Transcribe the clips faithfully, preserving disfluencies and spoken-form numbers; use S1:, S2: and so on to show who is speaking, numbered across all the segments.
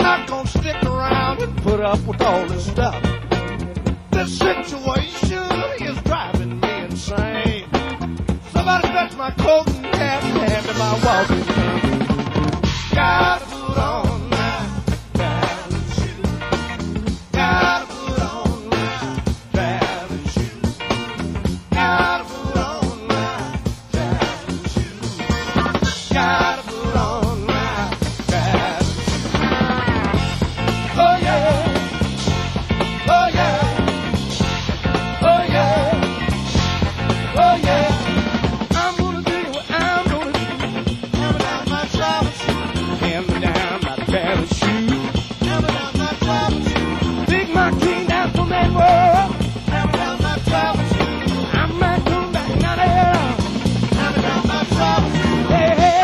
S1: not gonna stick around and put up with all this stuff. This situation is driving me insane. Somebody fetch my coat and hat and hand to my walking cane. Gotta put on my traveling shoes. Gotta put on my traveling shoes. Gotta put on my traveling shoes. Gotta put on my traveling shoes. Oh yeah. Oh yeah. Oh yeah. Oh yeah. I'm gonna do what I'm gonna do. Hammer down my traveling shoes. Hammer down my traveling shoes. Hammer down my traveling shoes. Take my king down from that world. Hammer down my traveling shoes. I might come back down there. Hammer down my traveling shoes. Hey, hey.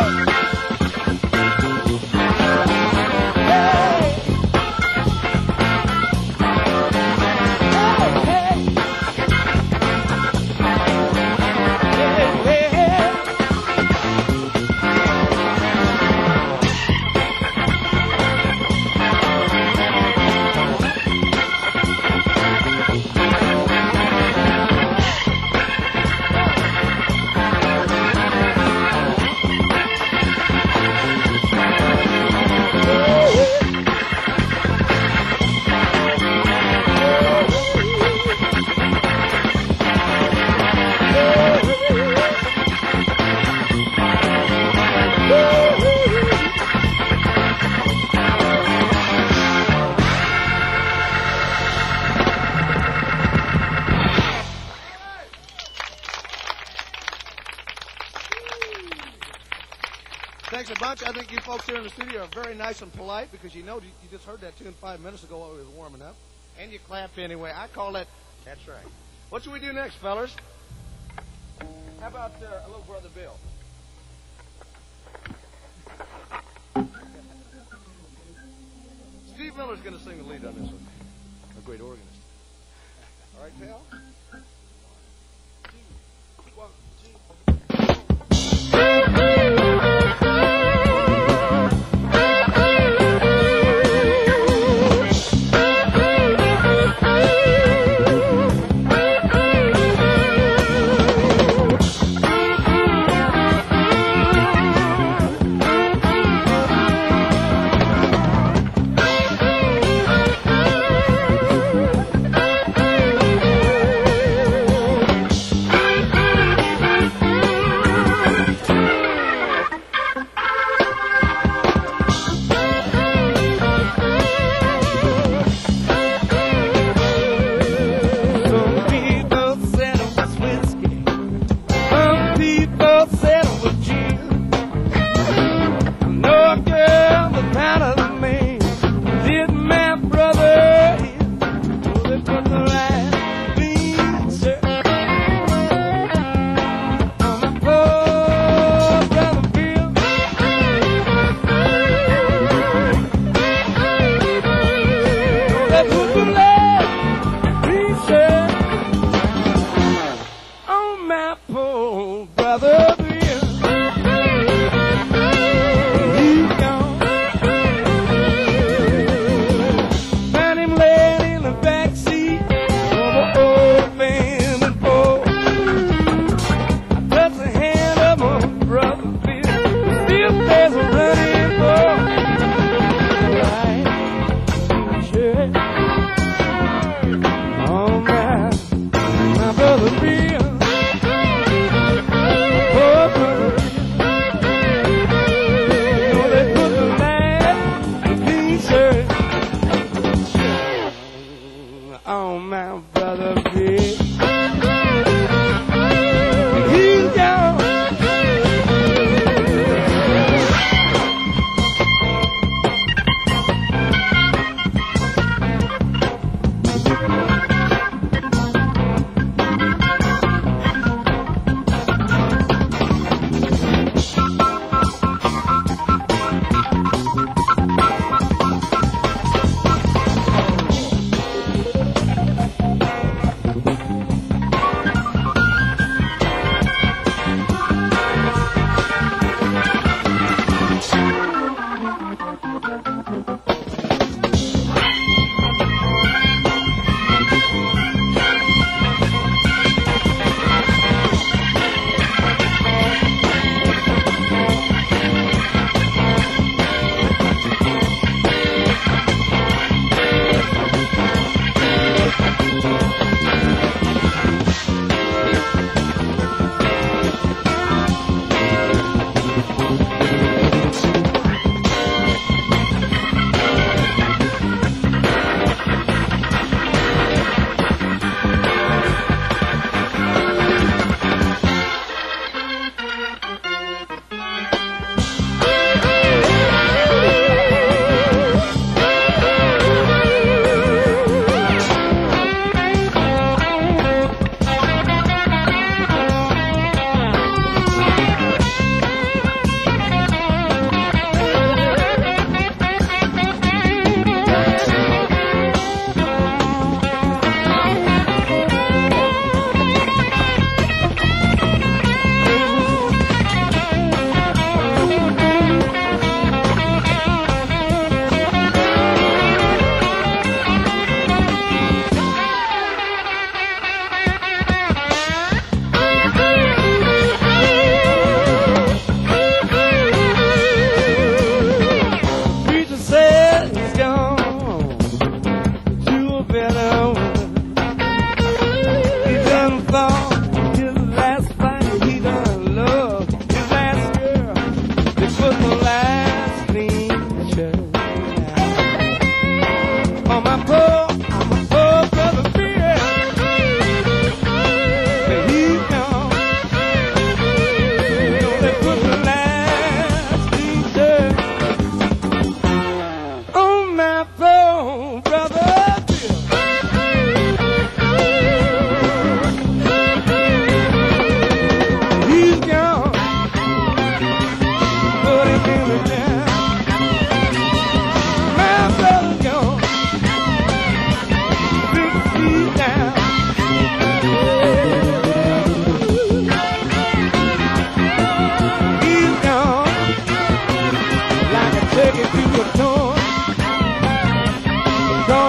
S1: Thanks a bunch. I think you folks here in the studio are very nice and polite because you know you, you just heard that tune five minutes ago while it was warming up. And you clapped anyway. I call that, that's right. What should we do next, fellas? How about uh, a little Brother Bill? Steve Miller's going to sing the lead on this one. A great organist. All right, Cal? One, two.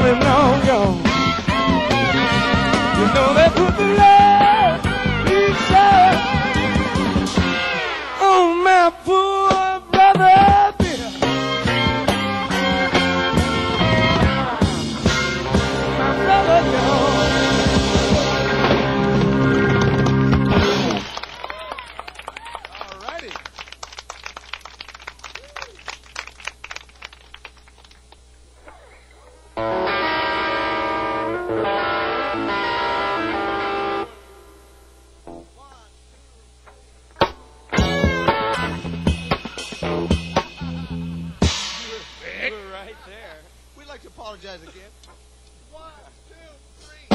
S1: him long gone. You know they put the love inside on my poor brother Bill. My brother John. All righty. Right there. We'd like to apologize again. One, two, three.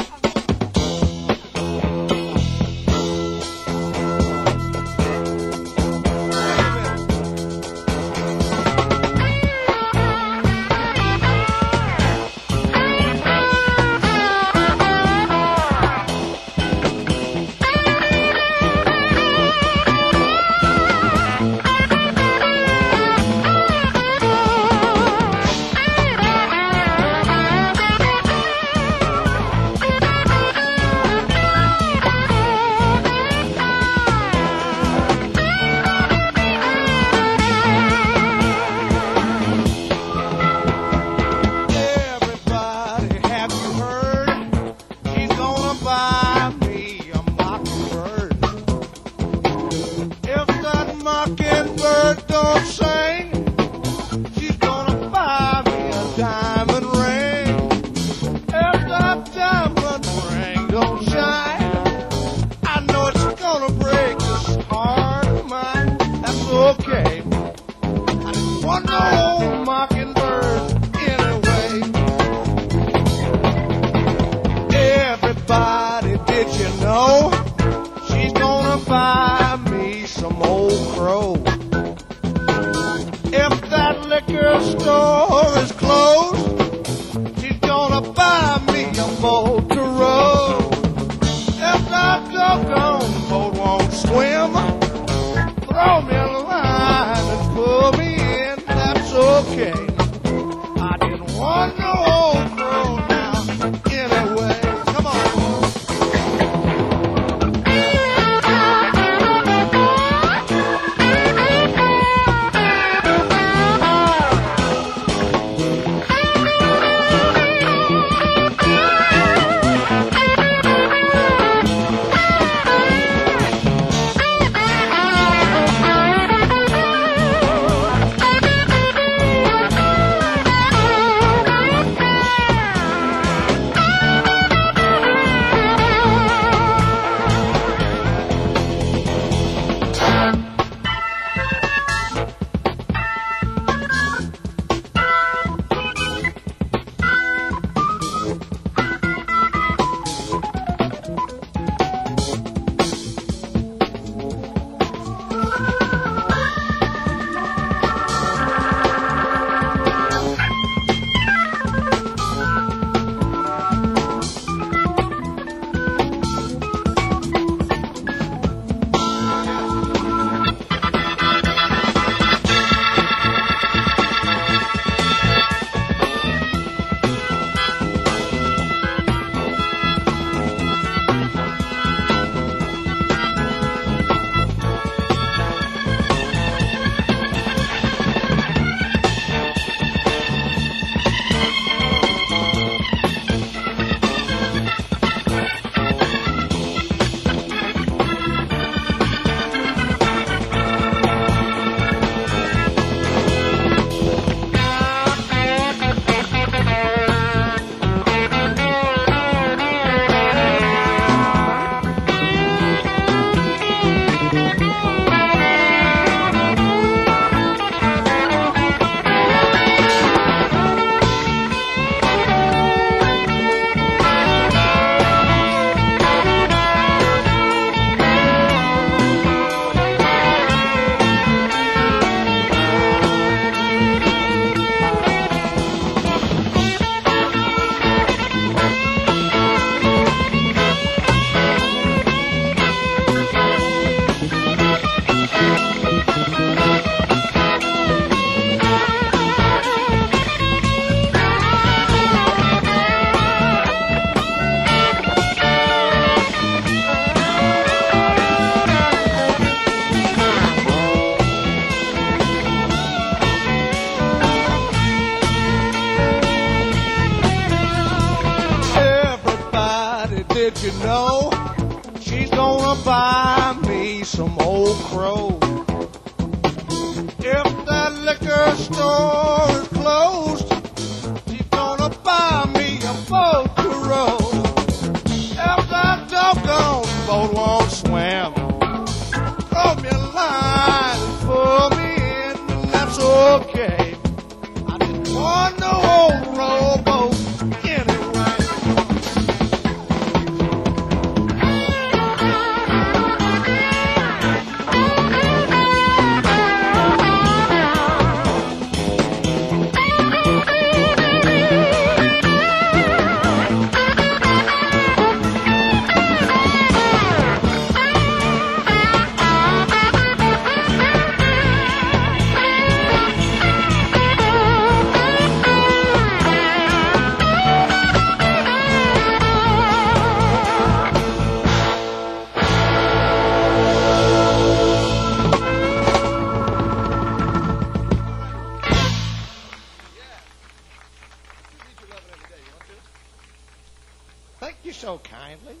S1: did you know she's gonna buy me some Old Crow? If that liquor store is closed, she's gonna buy me a boat to row. If that doggone boat won't swim, throw me a line and pull me in, and that's okay. I didn't want no old rowboat anyway. Thank you so kindly.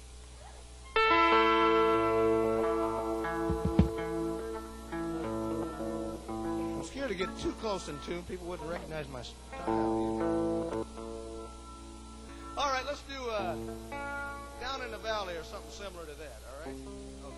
S1: I'm scared to get too close in tune. People wouldn't recognize my style. All right, let's do uh, Down in the Valley or something similar to that, all right? Okay.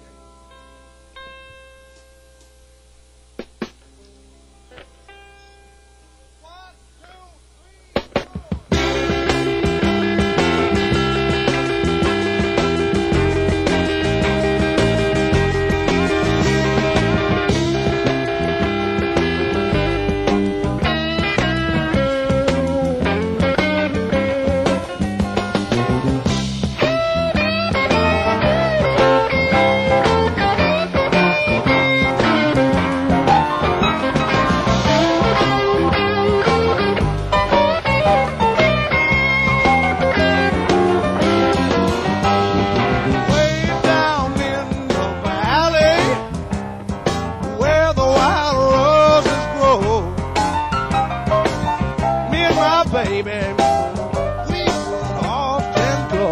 S1: Baby, we would often go.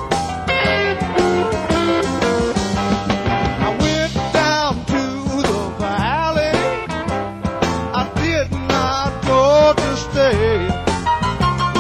S1: I went down to the valley. I did not go to stay.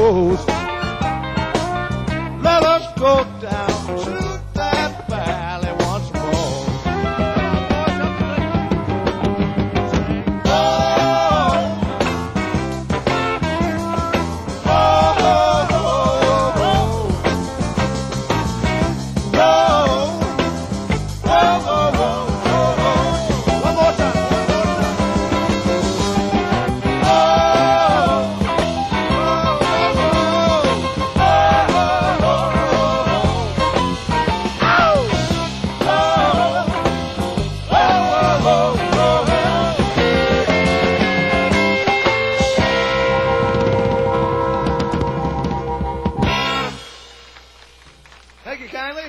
S1: goes. Let us go down to that valley once more. Oh, oh, oh, oh, oh. Oh, oh, oh, oh, oh. One more time. Thank you kindly.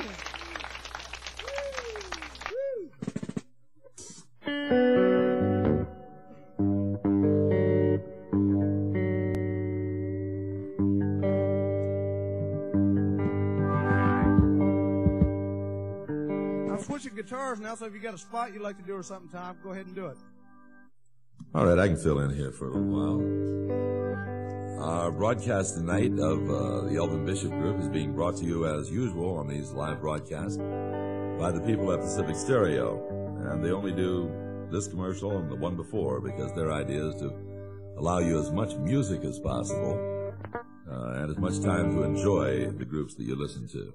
S1: I'm switching guitars now, so if you got a spot you'd like to do or something, Tom, go ahead and do it.
S2: All right, I can fill in here for a little while. Our broadcast tonight of uh, the Elvin Bishop Group is being brought to you as usual on these live broadcasts by the people at Pacific Stereo. And they only do this commercial and the one before because their idea is to allow you as much music as possible uh, and as much time to enjoy the groups that you listen to.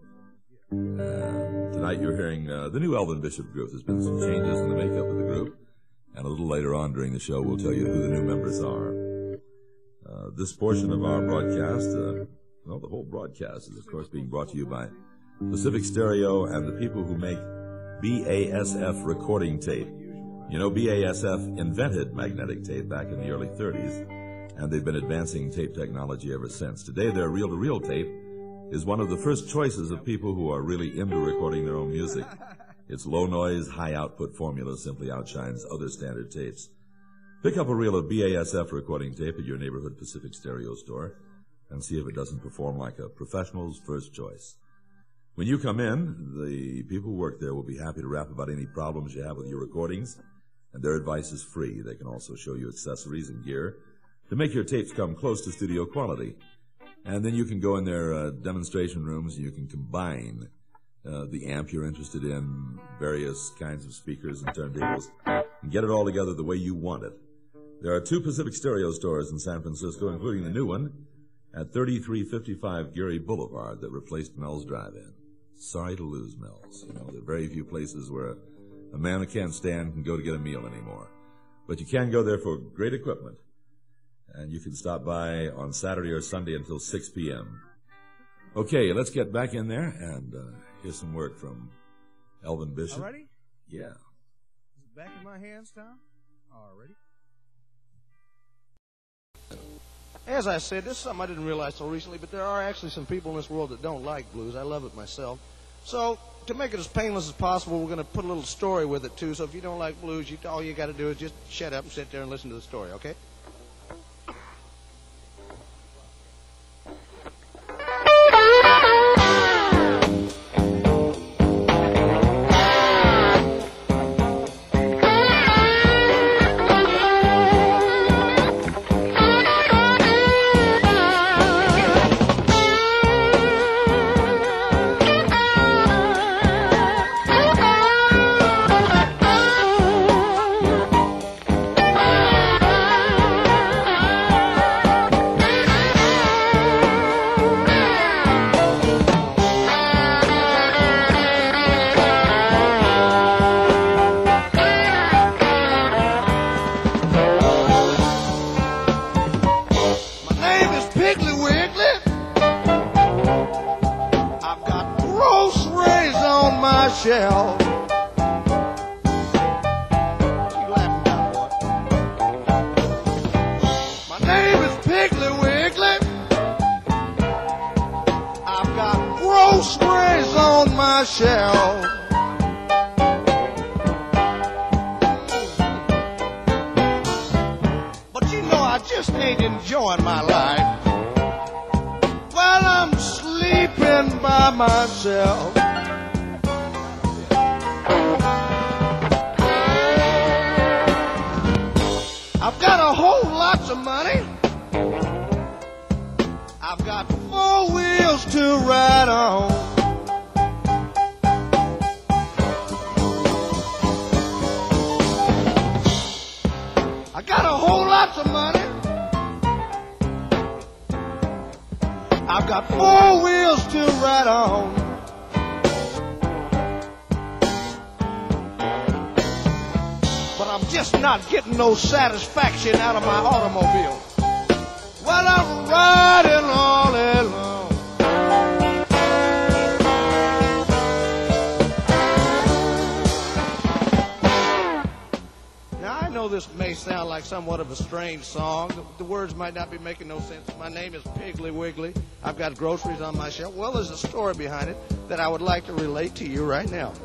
S2: And tonight you're hearing uh, the new Elvin Bishop Group. There's been some changes in the makeup of the group. And a little later on during the show, we'll tell you who the new members are. Uh, this portion of our broadcast, uh, well, the whole broadcast is, of course, being brought to you by Pacific Stereo and the people who make B A S F recording tape. You know, B A S F invented magnetic tape back in the early thirties, and they've been advancing tape technology ever since. Today, their reel-to-reel tape is one of the first choices of people who are really into recording their own music. Its low-noise, high-output formula simply outshines other standard tapes. Pick up a reel of B A S F recording tape at your neighborhood Pacific Stereo store and see if it doesn't perform like a professional's first choice. When you come in, the people who work there will be happy to rap about any problems you have with your recordings, and their advice is free. They can also show you accessories and gear to make your tapes come close to studio quality. And then you can go in their uh, demonstration rooms and you can combine uh, the amp you're interested in, various kinds of speakers and turntables, and get it all together the way you want it. There are two Pacific Stereo stores in San Francisco, including the new one at thirty-three fifty-five Geary Boulevard that replaced Mel's Drive-In. Sorry to lose Mel's. You know, there are very few places where a man who can't stand can go to get a meal anymore. But you can go there for great equipment. And you can stop by on Saturday or Sunday until six p.m. Okay, let's get back in there and uh, hear some work from Elvin Bishop.
S1: All ready?
S2: Yeah.
S1: Is it back in my hands, Tom? All ready? As I said, this is something I didn't realize till recently, but there are actually some people in this world that don't like blues. I love it myself. So, to make it as painless as possible, we're going to put a little story with it, too. So if you don't like blues, you, all you got to do is just shut up and sit there and listen to the story, okay? Shell. My name is Piggly Wiggly. I've got groceries on my shelf. But you know I just ain't enjoying my life while I'm sleeping by myself. I've got a whole lot of money. I've got four wheels to ride on. I got a whole lot of money. I've got four wheels to ride on. But I'm just not getting no satisfaction out of my automobile. Well, I'm riding all alone. Now, I know this may sound like somewhat of a strange song. The, the words might not be making no sense. My name is Piggly Wiggly. I've got groceries on my shelf. Well, there's a story behind it that I would like to relate to you right now.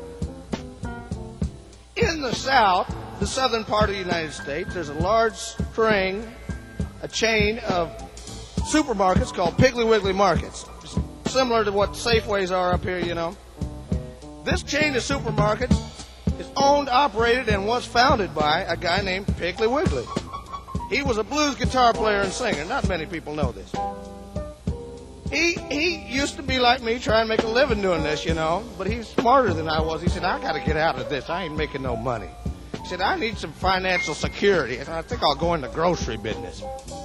S1: In the South, the southern part of the United States, there's a large string, a chain of supermarkets called Piggly Wiggly Markets, similar to what Safeways are up here, you know. This chain of supermarkets is owned, operated, and was founded by a guy named Piggly Wiggly. He was a blues guitar player and singer. Not many people know this. He he used to be like me, trying to make a living doing this, you know, but he's smarter than I was. He said, I got to get out of this. I ain't making no money. He said, I need some financial security. I said, I think I'll go in the grocery business.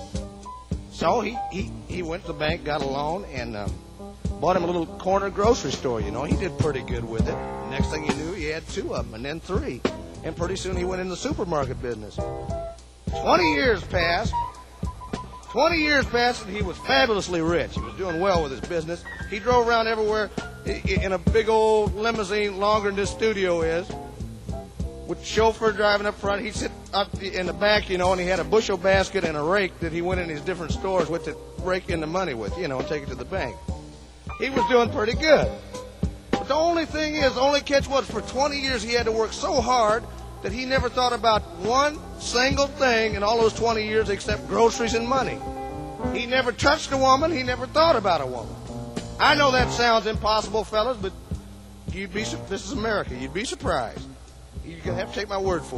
S1: So he, he, he went to the bank, got a loan, and uh, bought him a little corner grocery store, you know. He did pretty good with it. Next thing you knew, he had two of them, and then three. And pretty soon he went in the supermarket business. Twenty years passed. Twenty years passed, and he was fabulously rich. He was doing well with his business. He drove around everywhere in a big old limousine, longer than this studio is, with the chauffeur driving up front. He'd sit up in the back, you know, and he had a bushel basket and a rake that he went in his different stores with to rake in the money with, you know, and take it to the bank. He was doing pretty good. But the only thing is, the only catch was for twenty years he had to work so hard that he never thought about one single thing in all those twenty years except groceries and money. He never touched a woman. He never thought about a woman. I know that sounds impossible, fellas, but you'd be, this is America. You'd be surprised. You're going to have to take my word for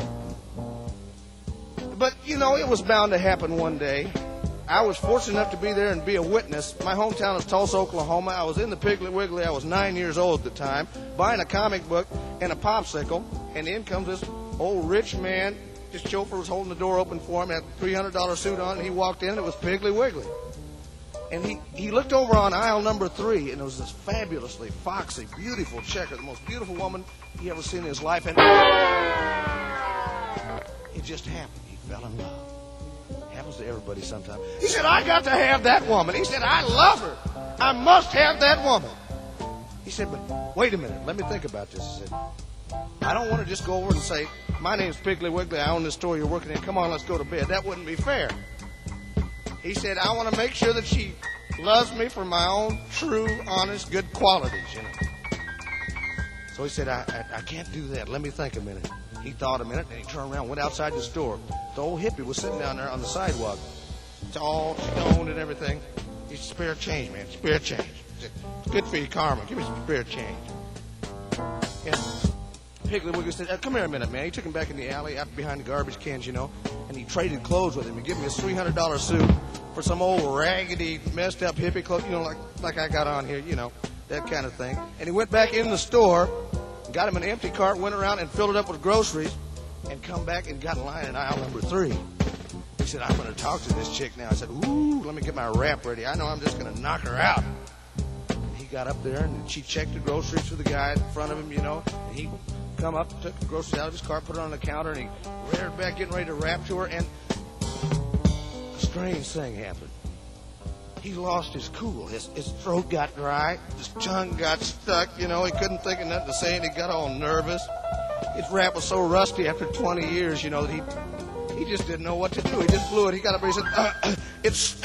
S1: it. But, you know, it was bound to happen one day. I was fortunate enough to be there and be a witness. My hometown is Tulsa, Oklahoma. I was in the Piggly Wiggly. I was nine years old at the time, buying a comic book and a popsicle, and in comes this old rich man. His chauffeur was holding the door open for him, had a three hundred dollar suit on, and he walked in, and it was Piggly Wiggly. And he, he looked over on aisle number three, and there was this fabulously foxy, beautiful checker, the most beautiful woman he ever seen in his life. And it just happened. He fell in love. It happens to everybody sometime. He said, I got to have that woman. He said, I love her. I must have that woman. He said, but wait a minute. Let me think about this. He said, I don't want to just go over and say, my name's Piggly Wiggly. I own this store you're working in. Come on, let's go to bed. That wouldn't be fair. He said, I want to make sure that she loves me for my own true, honest, good qualities, you know. So he said, I, I, I can't do that. Let me think a minute. He thought a minute, and he turned around, went outside the store. The old hippie was sitting down there on the sidewalk, tall, stoned, and everything. He said, spare change, man, spare change. He said, it's good for you, karma. Give me some spare change. And Piggly Wiggly said, uh, come here a minute, man. He took him back in the alley, out behind the garbage cans, you know, and he traded clothes with him. He gave him his three hundred dollar suit for some old raggedy, messed up hippie clothes, you know, like, like I got on here, you know, that kind of thing. And he went back in the store, got him an empty cart, went around and filled it up with groceries, and come back and got in line in aisle number three. He said, I'm going to talk to this chick now. I said, ooh, let me get my rap ready. I know I'm just going to knock her out. And he got up there, and she checked the groceries for the guy in front of him, you know, and he come up, took the groceries out of his cart, put it on the counter, and he reared back, getting ready to rap to her, and a strange thing happened. He lost his cool. His, his throat got dry. His tongue got stuck. You know, he couldn't think of nothing to say, and he got all nervous. His rap was so rusty after twenty years, you know, that he he just didn't know what to do. He just blew it. He got up and he said, uh, it's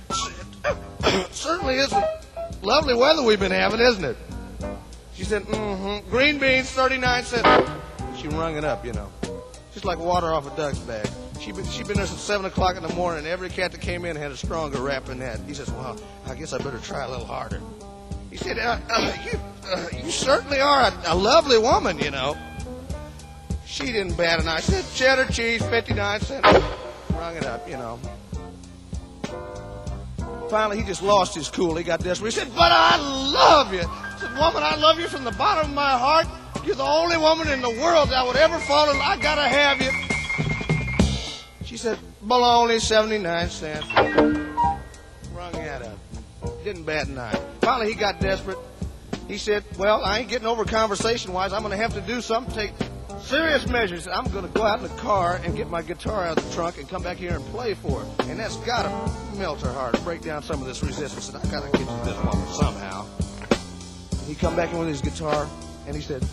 S1: it certainly isn't lovely weather we've been having, isn't it? She said, mm-hmm. Green beans, thirty-nine cents. She rung it up, you know. Just like water off a duck's bag. She'd been, she'd been there since seven o'clock in the morning, and every cat that came in had a stronger rap than that. He says, well, I guess I better try a little harder. He said, uh, uh, you, uh, you certainly are a, a lovely woman, you know. She didn't bat an eye. She said, cheddar cheese, fifty-nine cents. Rung it up, you know. Finally, he just lost his cool. He got desperate. He said, but I love you. I said, woman, I love you from the bottom of my heart. You're the only woman in the world that would ever fall in love. I gotta have you. She said, baloney, seventy-nine cents. Rung that up. Didn't bat an eye. Finally, he got desperate. He said, well, I ain't getting over conversation-wise. I'm going to have to do something, take serious measures. He said, I'm going to go out in the car and get my guitar out of the trunk and come back here and play for her. And that's got to melt her heart, break down some of this resistance. I said, I got to get to this woman somehow. He come back in with his guitar, and he said,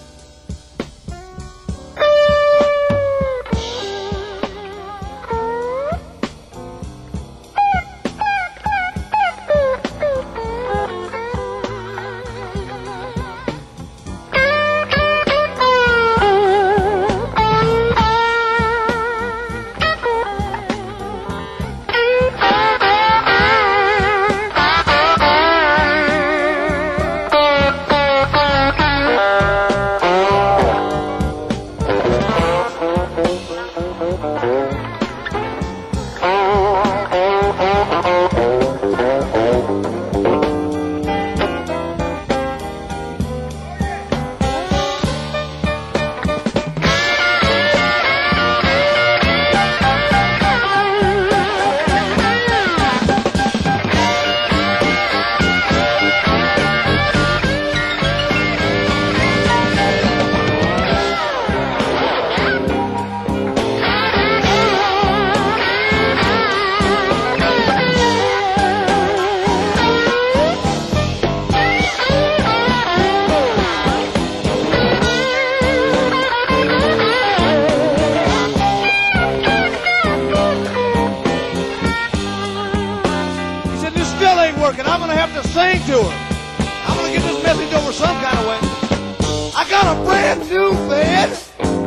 S1: working. I'm going to have to sing to her. I'm going to get this message over some kind of way. I got a brand new bed.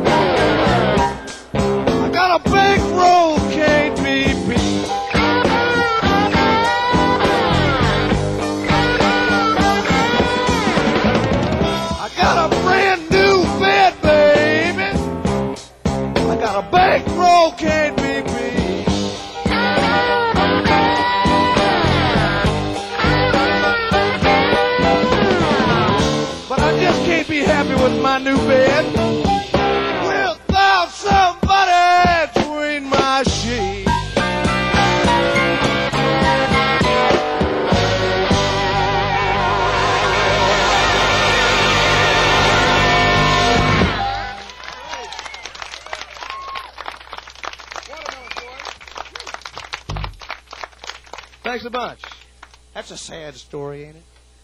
S1: I got a bankroll, can't be beat. I got a brand new bed, baby. I got a bankroll, can't be beat. Can't be happy with my new bed without somebody between my sheets. Thanks a bunch. That's a sad story, ain't it?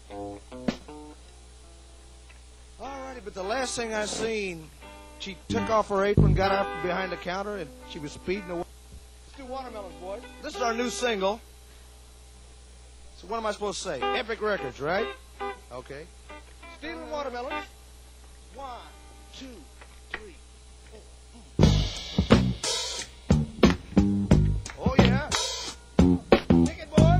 S1: Alrighty, but the last thing I seen, she took off her apron, got out from behind the counter, and she was speeding away. Let's do Watermelons, boys. This is our new single. So what am I supposed to say? Epic Records, right? Okay. Stealing Watermelons. One, two, three, four. Oh, yeah. Kick it, boys.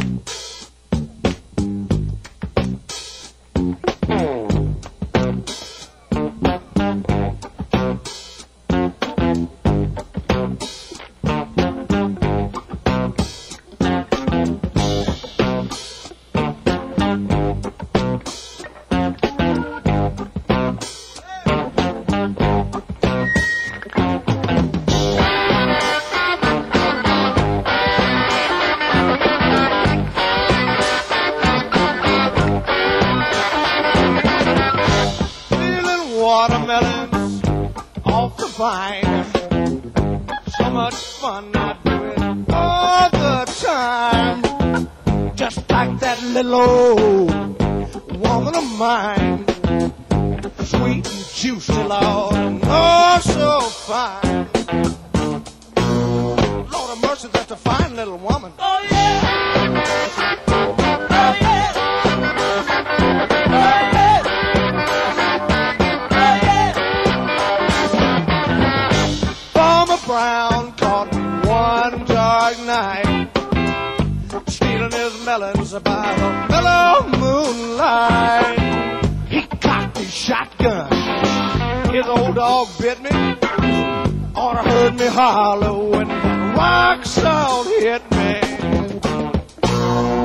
S1: Watermelons off the vine. So much fun I do it all the time. Just like that little old woman of mine. Sweet and juicy, Lord, and oh so fine. Lord of mercy, that's a fine little woman. Oh yeah! Oh yeah! Oh yeah! Brown caught one dark night, stealing his melons by the mellow moonlight. He cocked his shotgun, his old dog bit me, oughta heard me holler when that rock salt hit me.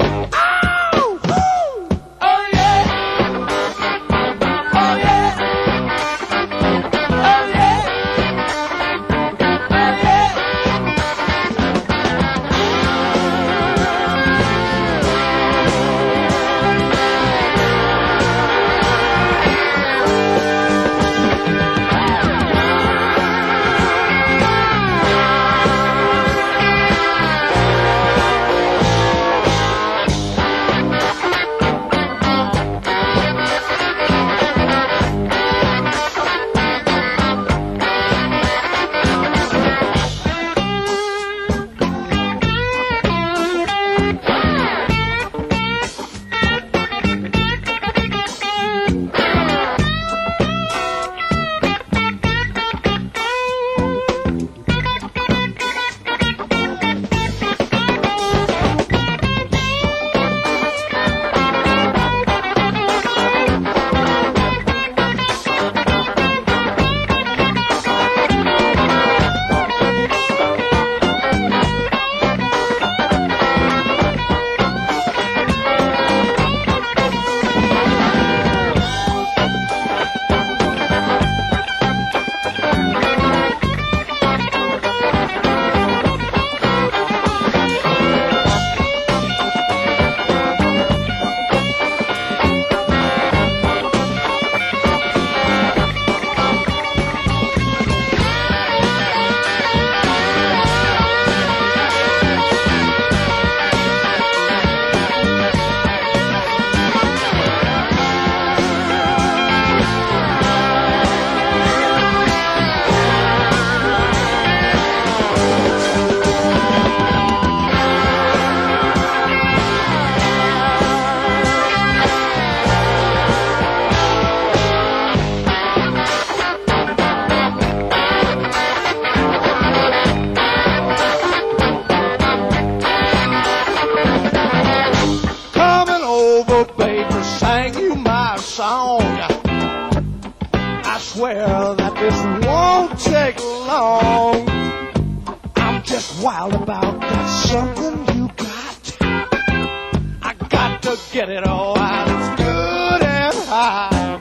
S1: swear that this won't take long. I'm just wild about that something you got. I got to get it all out. It's good and high.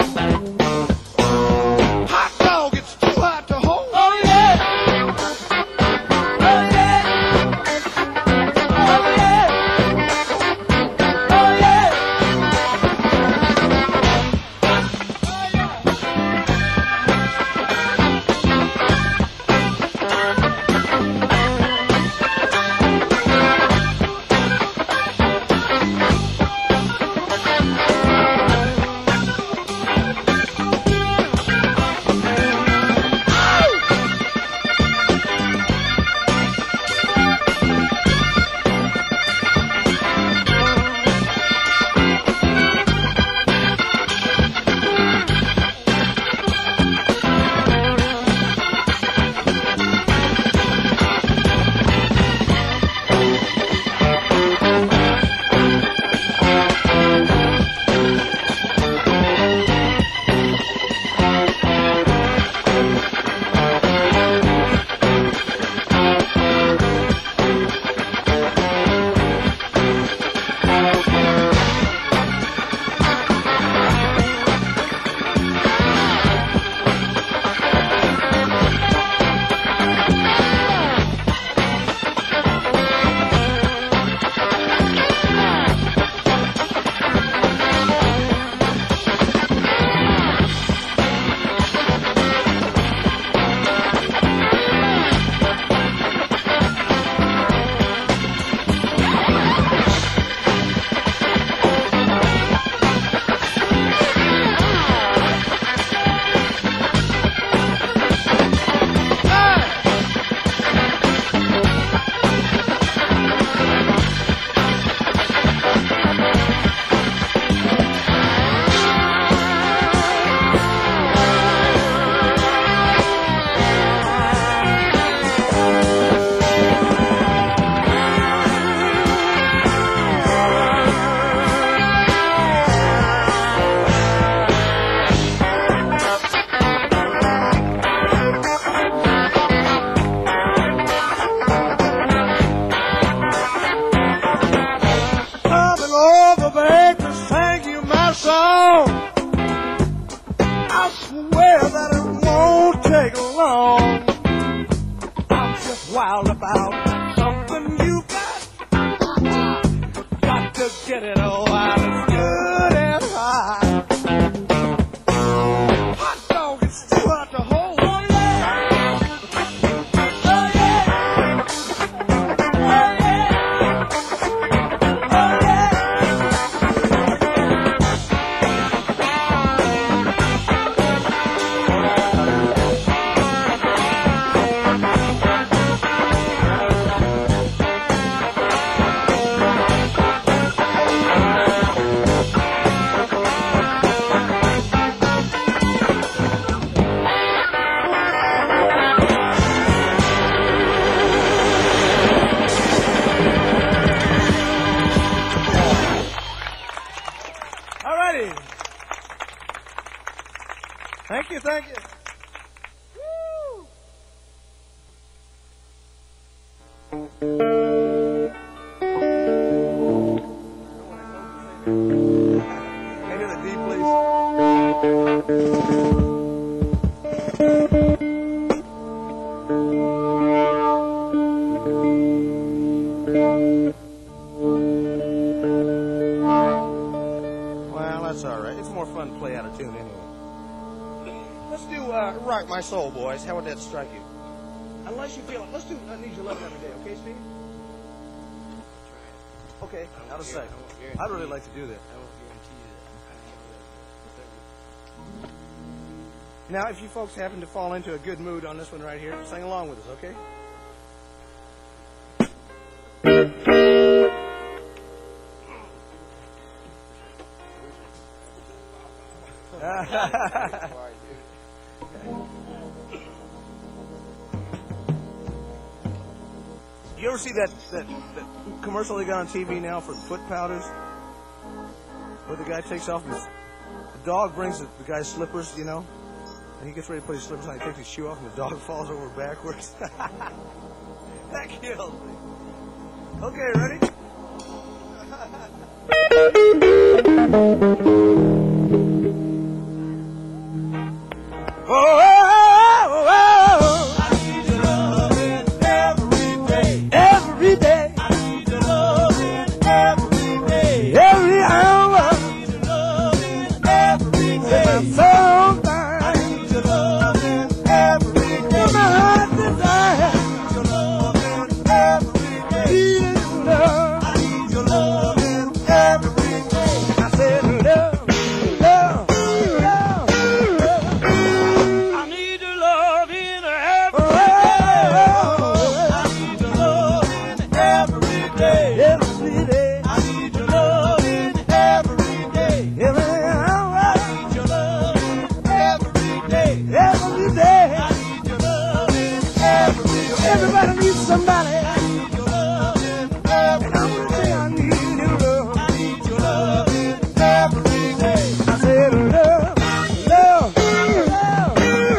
S1: Hot dog, it's too hot to hold. Oh yeah. Oh yeah. Oh yeah. Oh yeah. Wild about something you got. Got to get it all out. It's good and high. Hot dog, it's too hot to hold. Oh yeah. Oh yeah. Oh yeah. Oh yeah. Thank you, thank you. Woo! Can I hear the D, please? Well, that's all right. It's more fun to play out of tune anyway. Let's do uh, Rock My Soul, boys. How would that strike you? Unless you feel it. Let's do I Need Your Love Every Day, okay, Steve? Okay, out of sight. I'd really like to do that. Now, if you folks happen to fall into a good mood on this one right here, sing along with us, okay? You ever see that, that, that commercial they got on T V now for foot powders? Where the guy takes off his... The dog brings the, the guy's slippers, you know? And he gets ready to put his slippers on. He takes his shoe off, and the dog falls over backwards. That kills me. Okay, ready? Oh, oh, oh, oh. I need your loving every day. Every day. I need your loving every day. Every hour. I need your loving every day. My soul fine. I need your loving every day. My heart desire. I need your loving every day. Need love. I need your loving every day. I said love, love, love, love. I need your loving every day. Every day. I need your loving every day. Every hour. I need your loving every day. Every day. I need your loving every day. Everybody needs somebody. I need your loving every day. And I'm gonna say I need your love. I need your loving every day. I said love, love, love, love.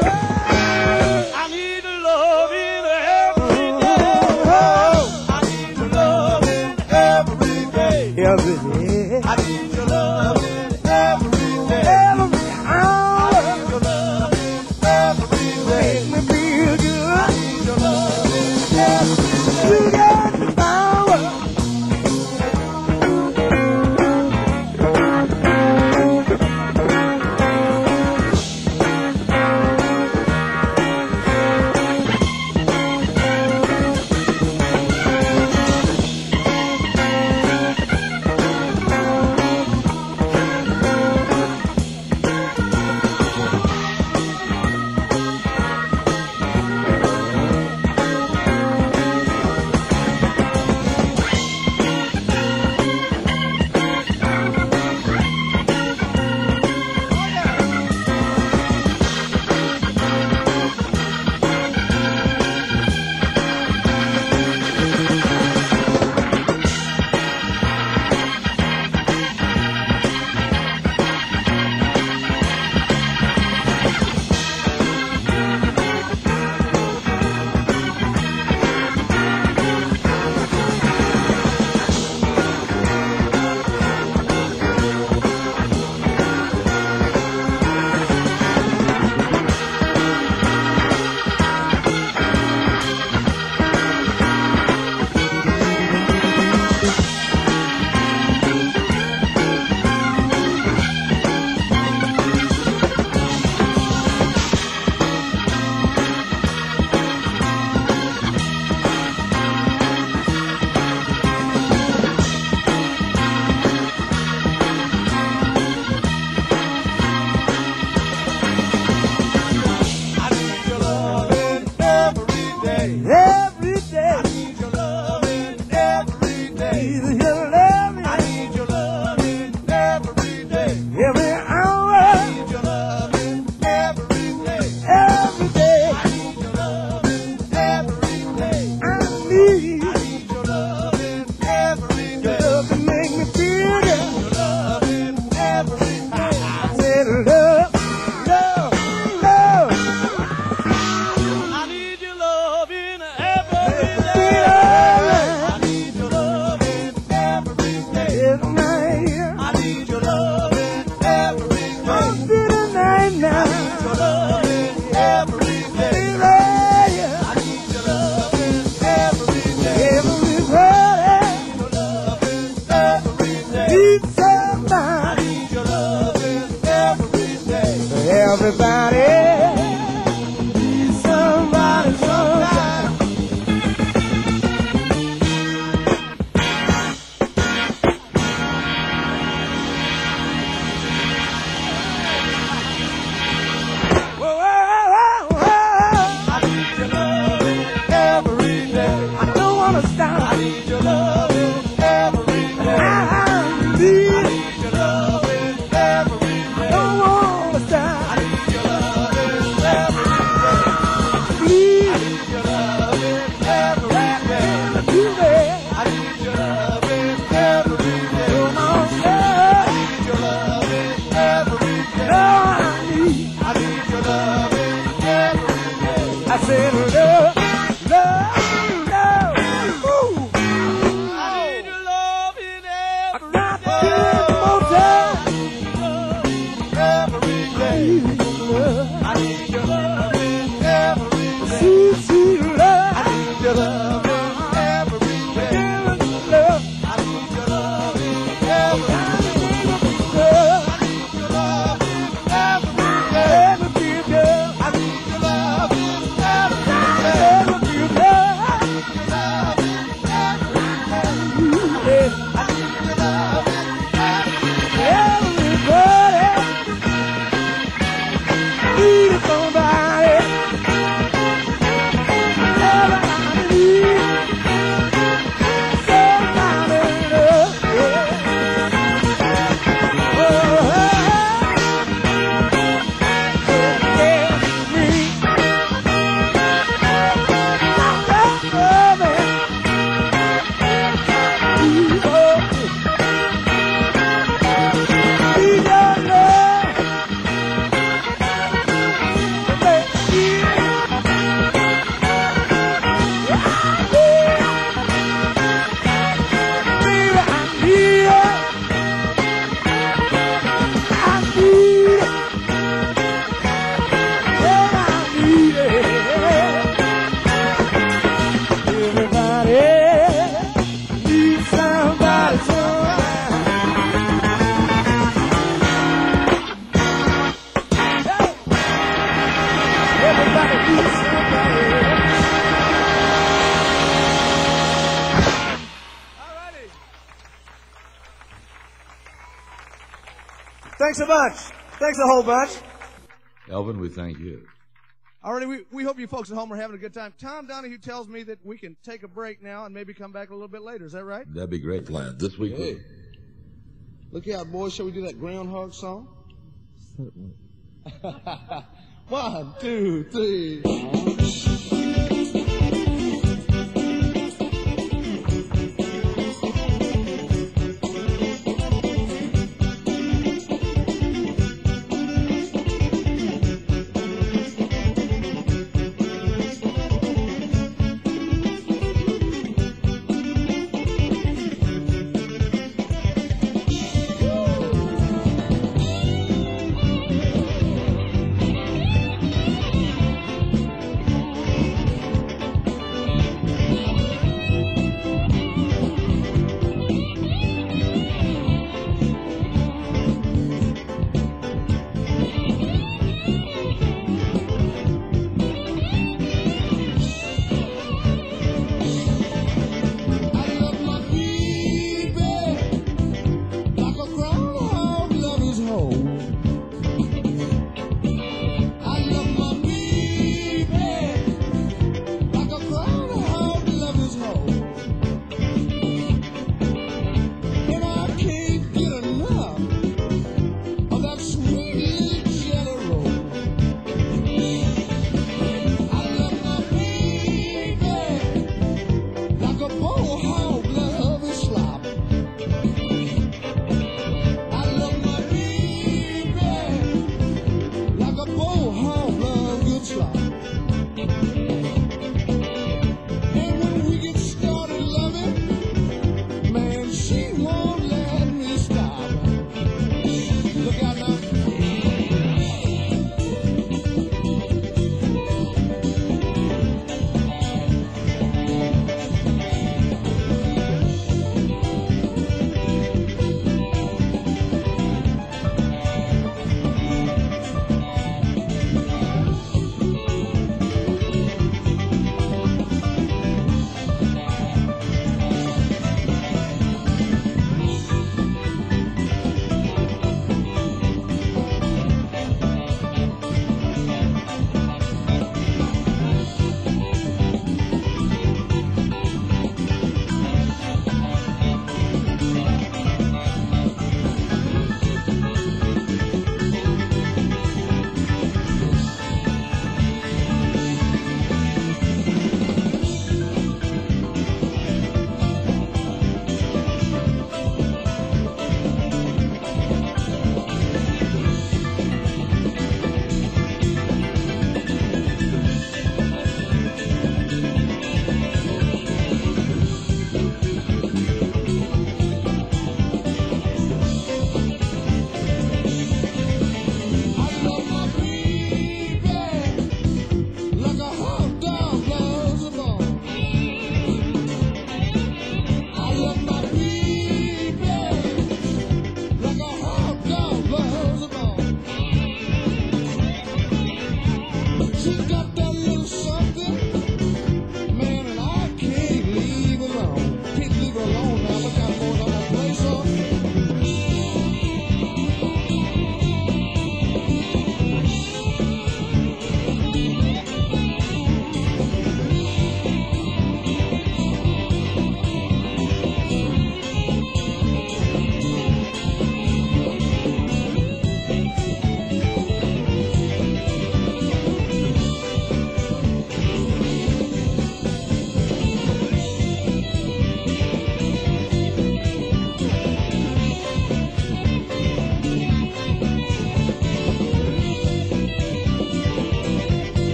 S1: I need your loving every day. I need your loving every day. Every day. I need your loving every day. Every hour. I need your loving every day. Make me feel good. I need your loving every day. You got the power. Every day. I need your loving every day. Need your loving. I need your loving every day. Every hour. I need your loving every day. Every day. I need your loving every day. I need. I need your loving every day. Your love to make me feel good. I need your loving every day. I said love, love, love. I need your loving every day. I need your loving every day. Every night. I need your loving every day. I'm feeling night now. I need your loving every day. I need your loving every day. Everybody. I need your loving every day. Need somebody. I need your loving every day. Everybody. Need somebody sometime. Whoa, whoa, whoa, whoa. I need your loving every day. I don't wanna stop. I need your loving every day. I need, I need your loving every day. I don't wanna stop. I need your loving Thanks a bunch. Thanks a whole bunch.
S2: Elvin, we thank you.
S1: Alrighty, we, we hope you folks at home are having a good time. Tom Donahue tells me that we can take a break now and maybe come back a little bit later. Is that right?
S2: That'd be great. Plan this week.
S1: Hey. Look out, boys. Shall we do that groundhog song?
S2: Certainly.
S1: One, two, three.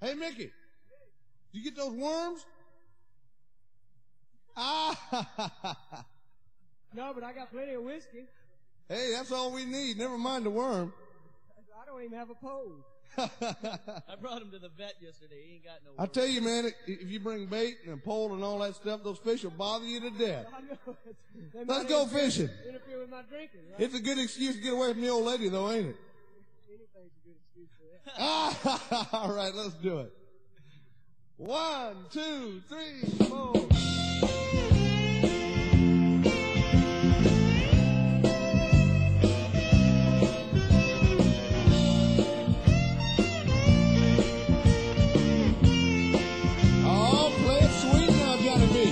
S1: Hey, Mickey, did you get those worms? Ah,
S3: No, but I got plenty of whiskey.
S1: hey, that's all we need. Never mind the worm.
S3: I don't even have a pole.
S4: I brought him to the vet yesterday. He ain't got no.
S1: I tell you, man, if you bring bait and a pole and all that stuff, those fish will bother you to death.
S3: I know. They
S1: Let's
S3: might
S1: go
S3: interfere-
S1: fishing.
S3: Interfere with my drinking, right?
S1: It's a good excuse to get away from the old lady, though, ain't it?
S3: Anything's a good excuse for that.
S1: Ah, all right, let's do it. One, two, three, four. Oh, play it sweet now, Johnny B.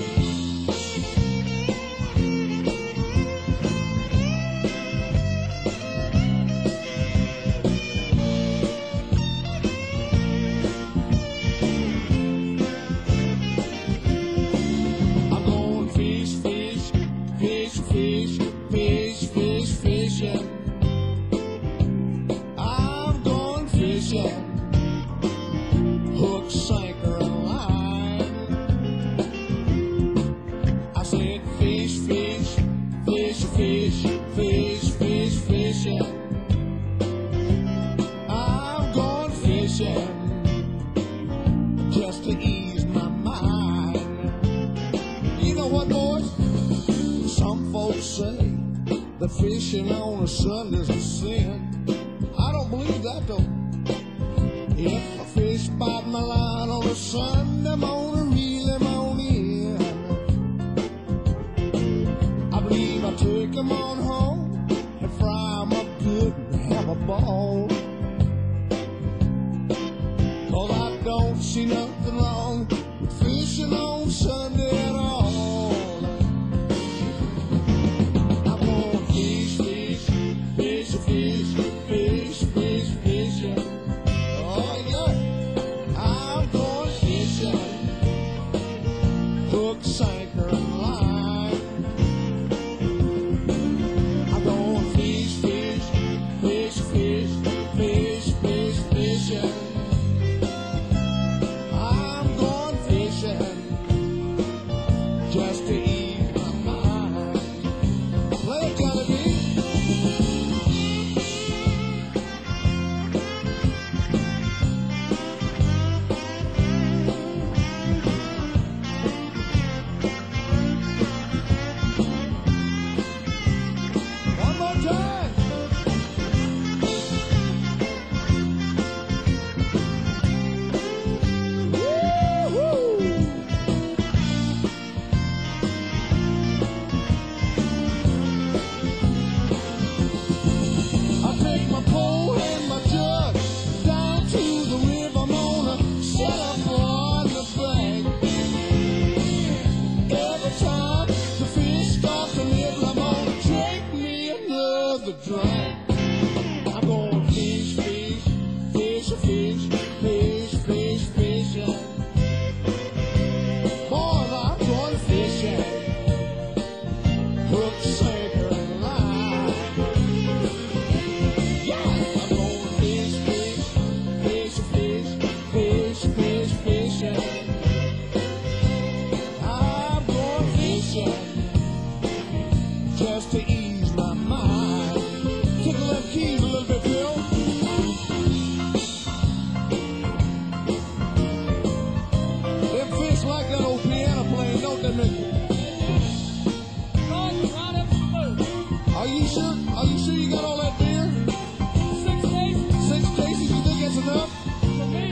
S1: I'm going fish, fish, fish, fish, fish, fish, fishing. I'm going fishing. Hook, sinker, and line. I said fish, fish, fish, fish, fish, fish, fishing. I'm going fishing just to ease my mind. You know what, boys? Some folks say that fishing on a Sunday's a sin. I don't believe that, though. If a fish bite my line on a Sunday, I'm gonna reel him on in. I believe I take him on home and fry him up good and have a ball. Cause I don't see nothing wrong with fishing on Sunday at all. I'm gonna fish, fish, fish, fish, fish, fish, fishing. Oh, yeah. I'm going fishing. Hook, sinker, and line. I'm going fish, fish, fish, fish, fish, fish, fishing. I'm going fishing just to ease my mind. Play it, Johnny B. One more time. Woo-hoo. I take my pole and my jug down to the river. I'm gonna set up on the bank. Every time the fish start to nibble, I'm gonna take me another drink. I'm gonna fish, fish, fish, fish, fish, fish, fishing. Boys, I'm going fishing. Hook, sinker, and line. Yeah, I'm going fish, fish, fish, fish, fish, fish, fishing. I'm going fishing just to ease my mind. Tickle them keys a little bit, Bill. Them fish like that old piano playing, don't they, Mickey?
S3: Run, run up the boat.
S1: Are you sure? Are you sure you got all that beer?
S3: Six days
S1: Six cases? You think that's enough?
S3: for me.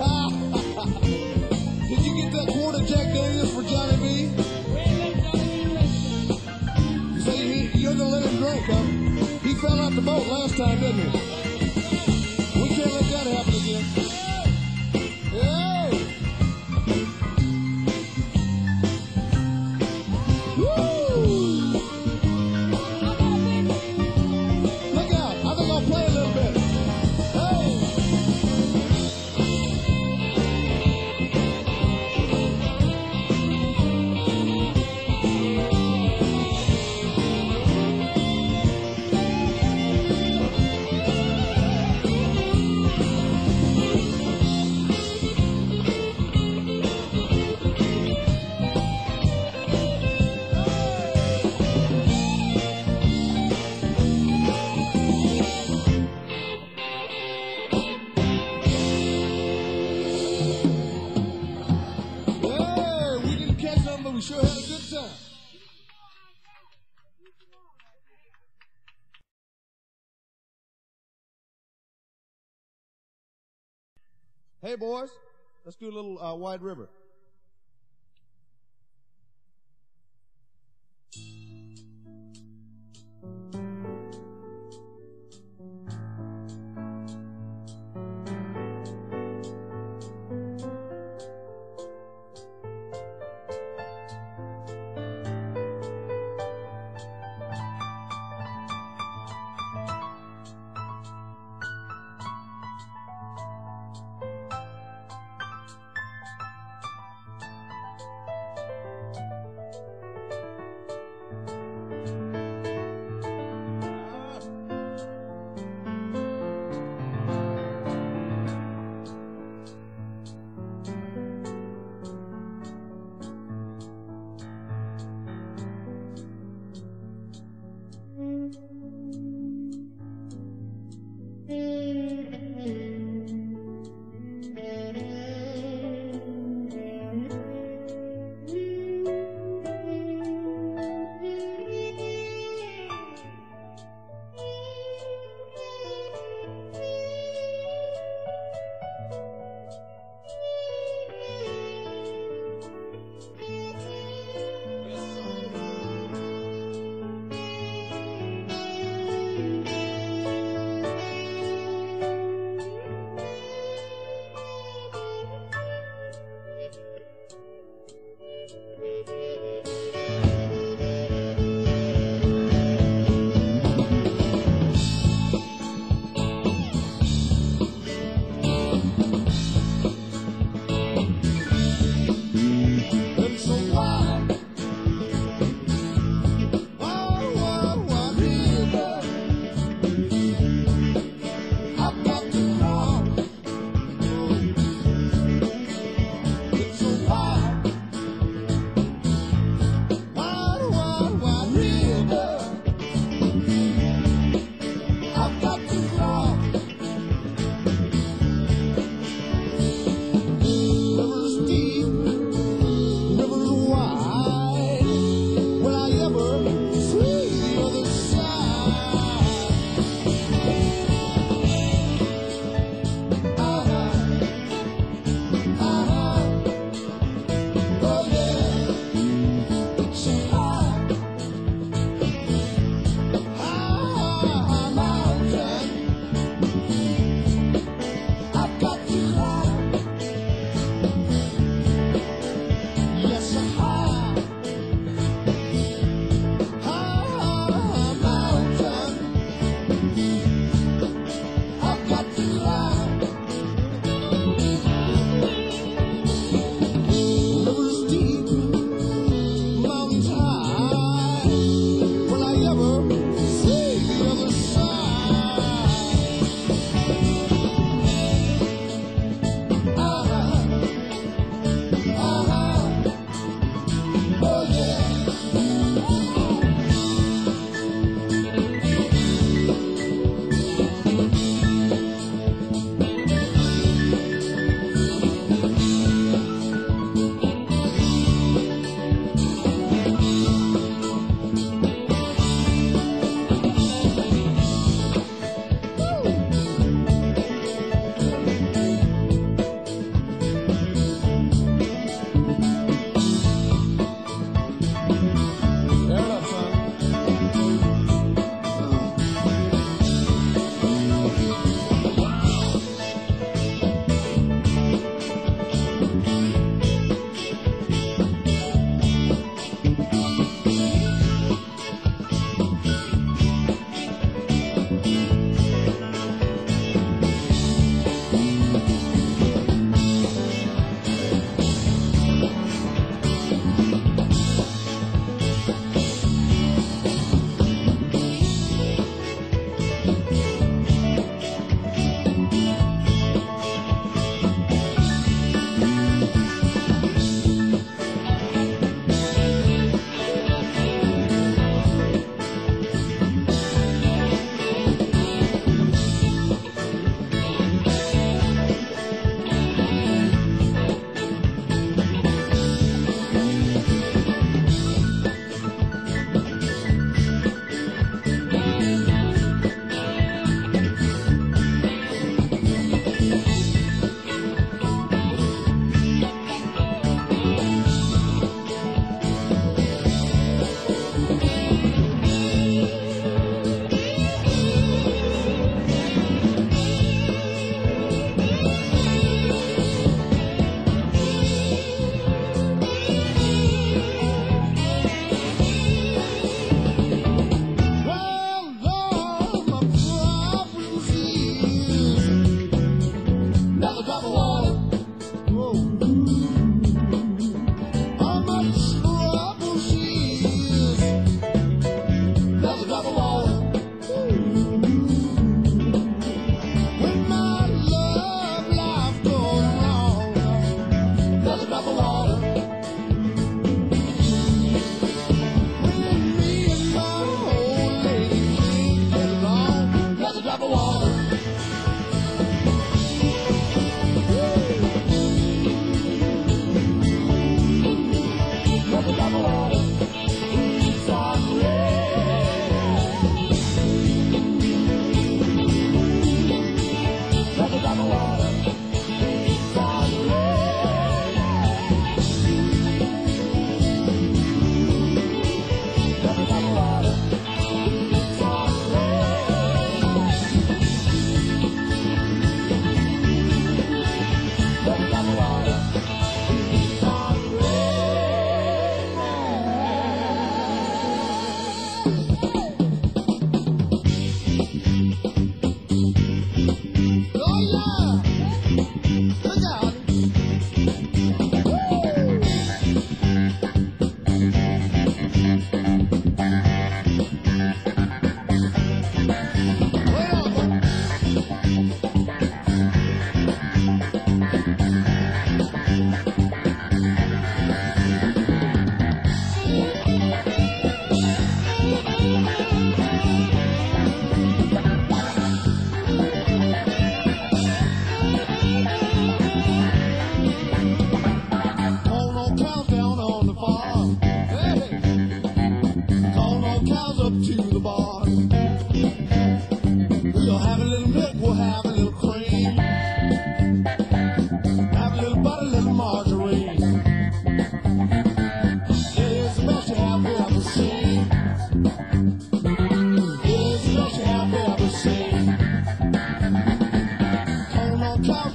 S1: Did you get that quart of Jack Daniels for Johnny B?
S3: We ain't let Johnny be rich.
S1: You say he, you're gonna let him drink, huh? He fell out the boat last time, didn't he? We can't let that happen again. Hey! Woo! Look out! I think I'll play a little bit. Hey! Hey, boys, let's do a little uh, Wide River.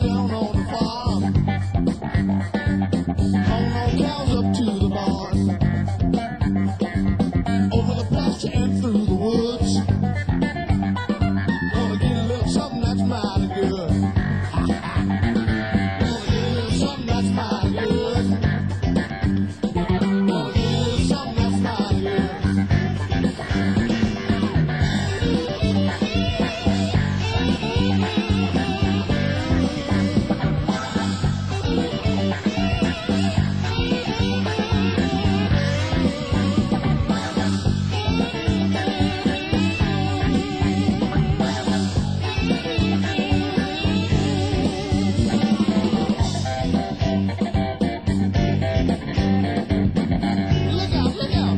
S1: down on the farm. Hauling all cows up to the barn. Over the pasture and through the woods. Gonna get a little something that's mighty good. Gonna get a little something that's mighty good. Gonna get a little something that's mighty good. Look out, look out.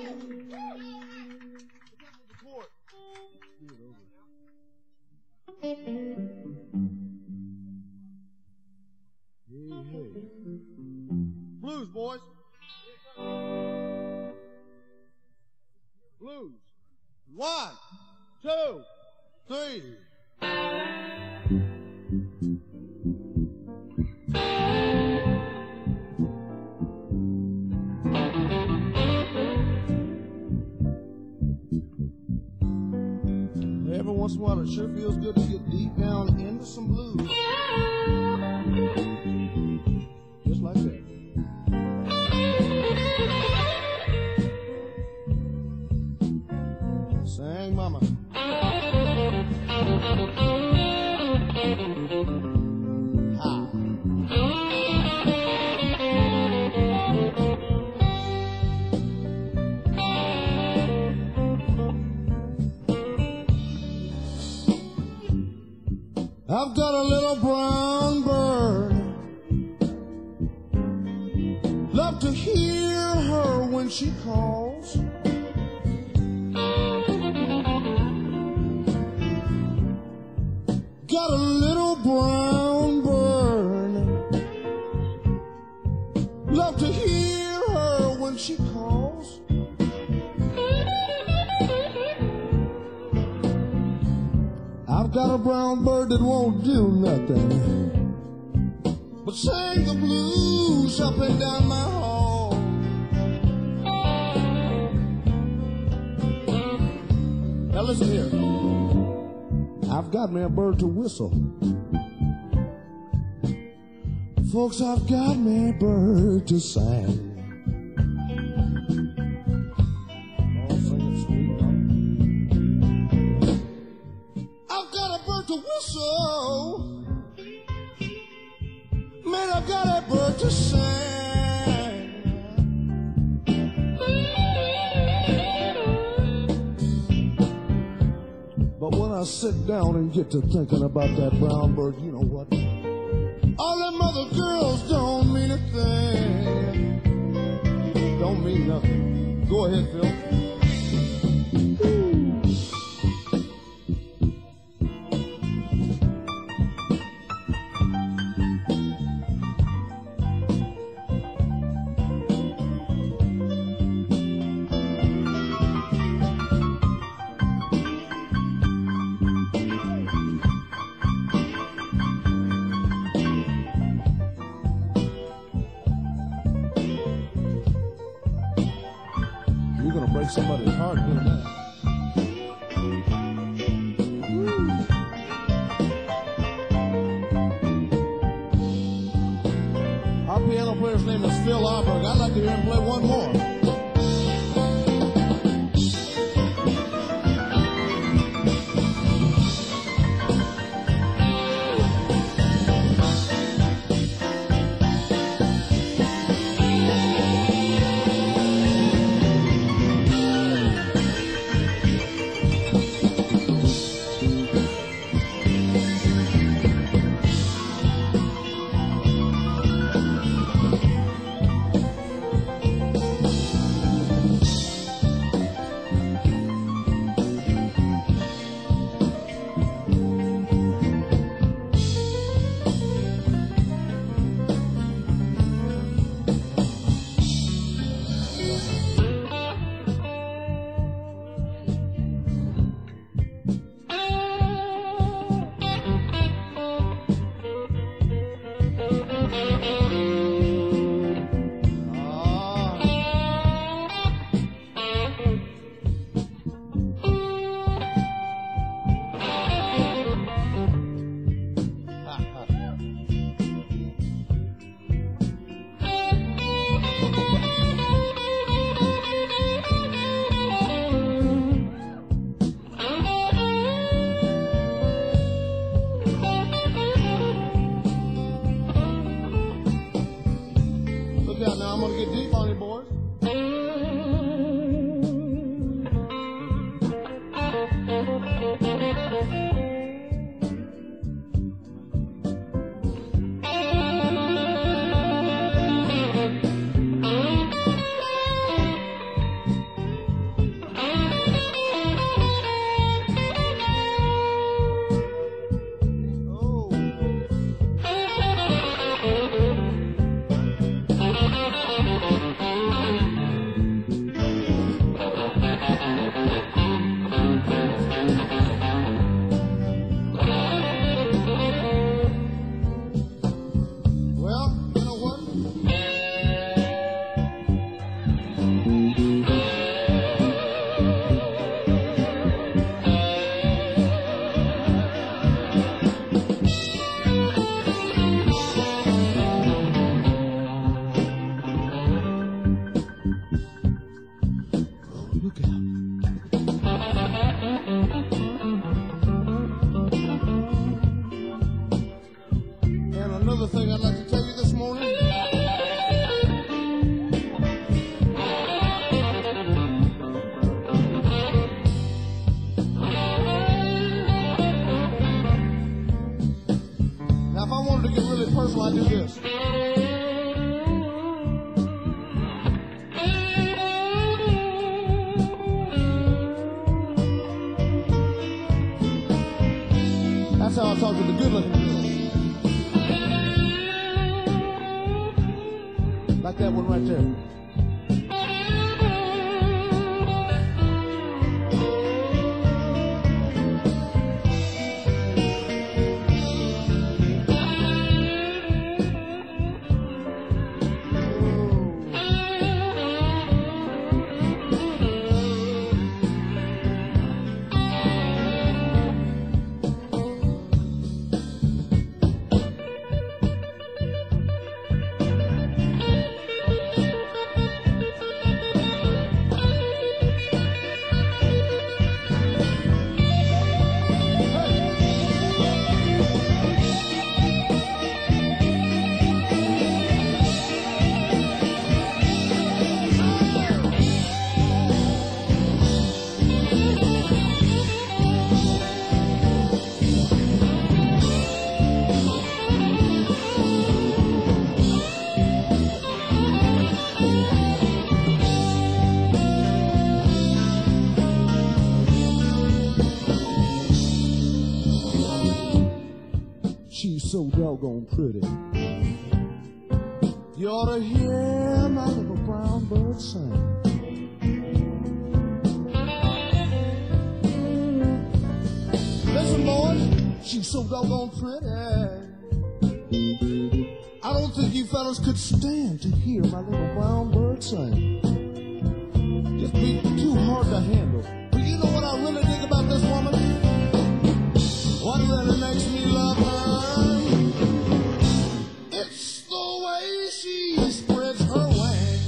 S1: Blues, boys. Blues. One, two, three. Every once in a while, it sure feels good to get deep down into some blues. Just like that. Sang mama. I've got a little brown bird. Love to hear her when she calls. Got a little brown bird. Love to hear her when she calls. I've got a brown bird that won't do nothing but sing the blues up and down my hall. Now listen here. I've got me a bird to whistle. Folks, I've got me a bird to sing. To whistle, man, I've got a bird to sing. But when I sit down and get to thinking about that brown bird, you know what? All them other girls don't mean a thing. Don't mean nothing. Go ahead, Phil. You're gonna break somebody's heart doing that. Woo. Our piano player's name is Phil Alberg. I'd like to hear him play one more. And another thing I'd like to tell you this morning. Now, if I wanted to get really personal, I'd do this. That's how I talk to the good-looking girls. Like that one right there. She's so doggone pretty. You ought to hear my little brown bird sing. Listen, boy, she's so doggone pretty. I don't think you fellas could stand to hear my little brown bird sing. Just be too hard to handle. But you know what I really dig about this woman? What really makes me love her? It's the way she spreads her wings.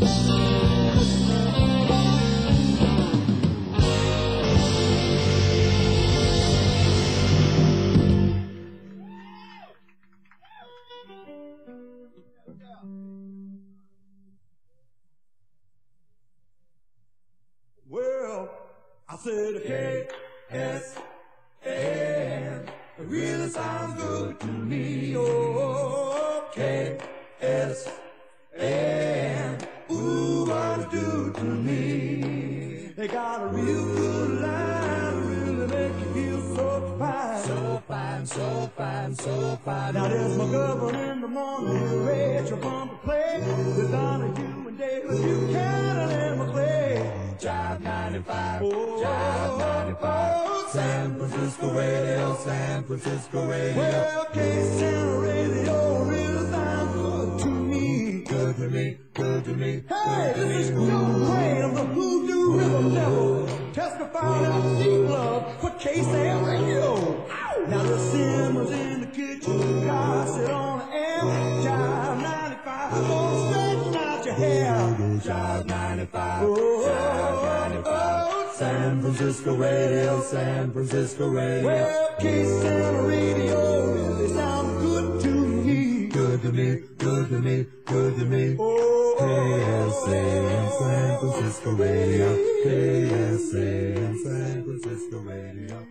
S5: Well, I said K S A N. It really sounds good to me. Oh, K S A N. Ooh, what it do to me. They got a real good line, really make you feel so fine. So fine, so fine, so fine. Now there's my girl in the morning, Rachel from the play. With Donahue and David Buchanan and McClay. Jive ninety-five, oh, Jive ninety-five. San Francisco radio, San Francisco radio. Well, K-San radio really sounds good to me. Good to me, good to me. Hey, this is Joe Crane of the Hoodoo Rhythm Devil. Testifying of deep love for K-San radio. Now the Simmers in the kitchen, gossip on the air. Jive ninety-five, gonna straighten out your hair. Jive ninety-five, oh, Jive ninety-five. San Francisco radio, San Francisco radio. Well, K-San radio really sounds good to me. Good to me, good to me, good to me. Oh, K S A N San Francisco radio. K S A N San Francisco radio.